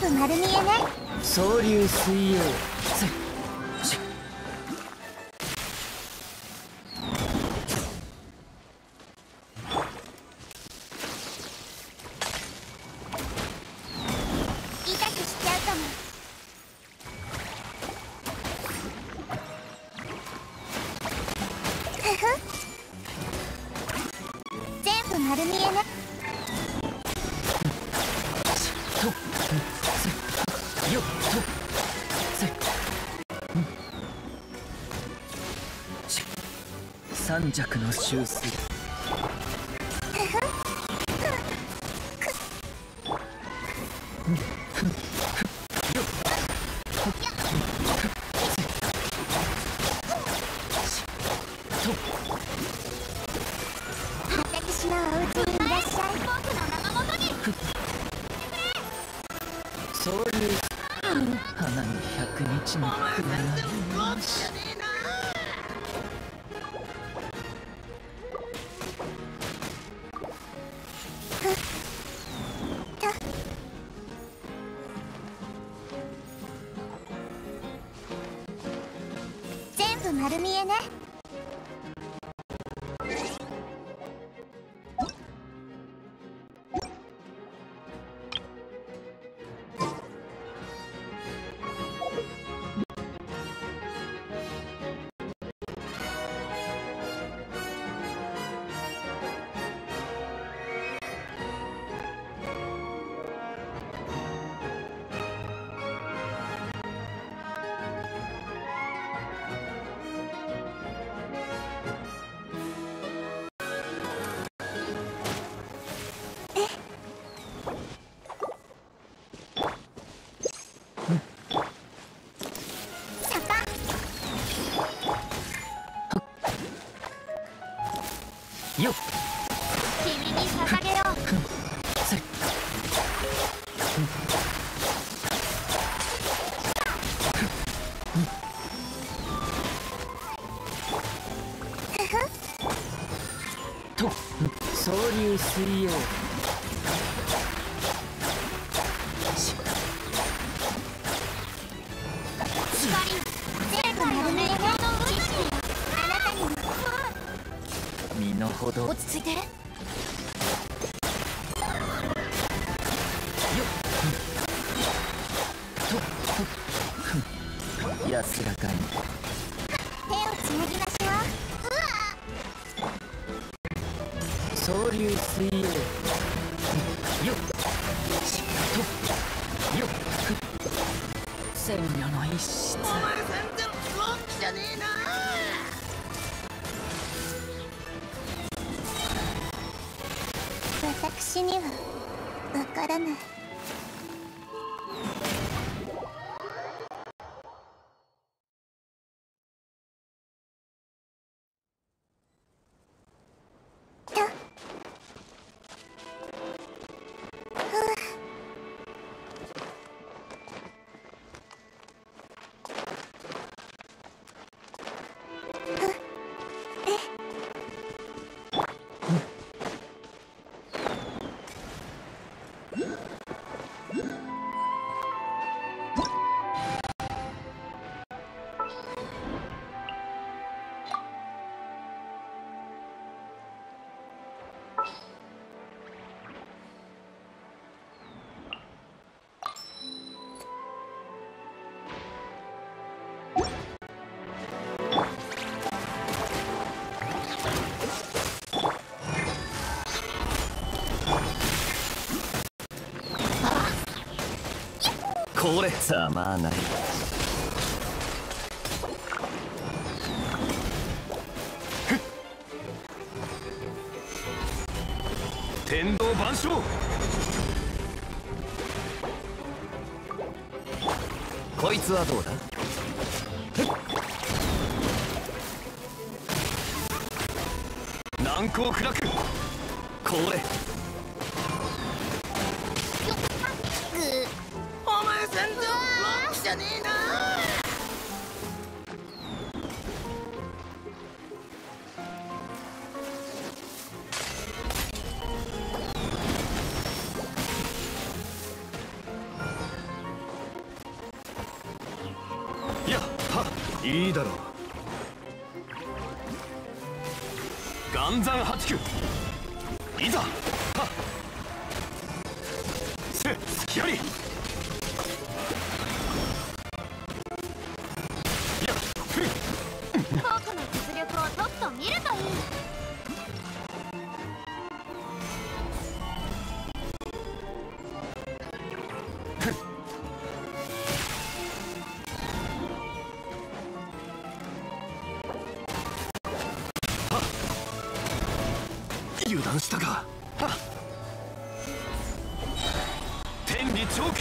部丸見えね。 総流水曜。 痛くしちゃうかも。ふふ。全部丸見えね。 よっと三尺の修正。 私のお家にいらっしゃい。僕の名のもとに。 そういう花に100日のくらいなし。 全部丸見えね。 よっ君に捧げよう。 と総流水曜。 全部丸見えね。あなたにも身の程落ち着いて。 よっと安らかに。 手をつなぎましょう。 総流水曜。よっとよっ千両の一室。 お前全然ロッキじゃねえな。 私にはわからない。 これざまあない。天道万象。こいつはどうだ。難攻不落。これお前全然ロッキじゃねえな。 いいだろう。岩山八九、いざ。はっせ隙あり。 僕の実力をとっと見るといい。 油断したか。天理チョーク。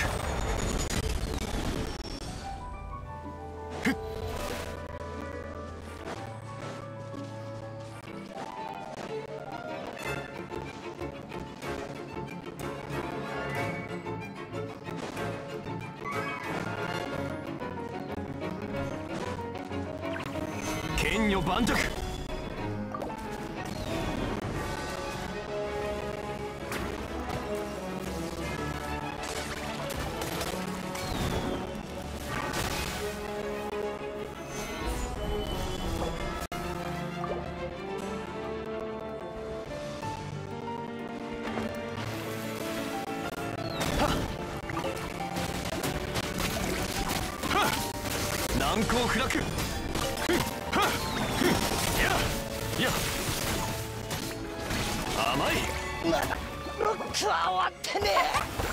剣女盤石。難攻不落。甘い。 まだロックは終わってねえ。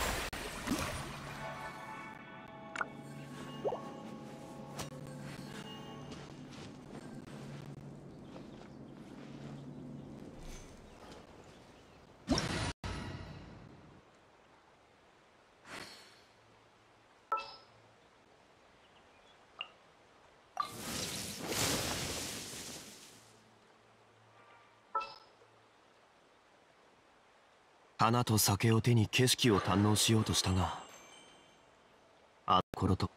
花と酒を手に景色を堪能しようとしたが、あの頃と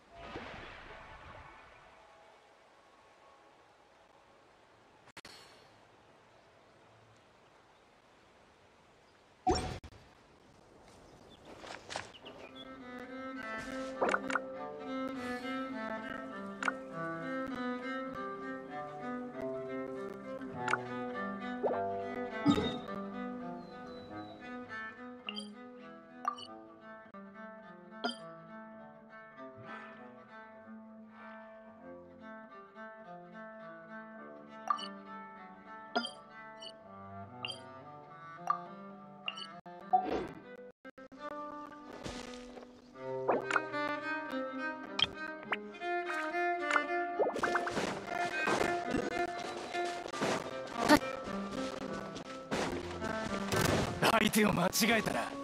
相手を間違えたら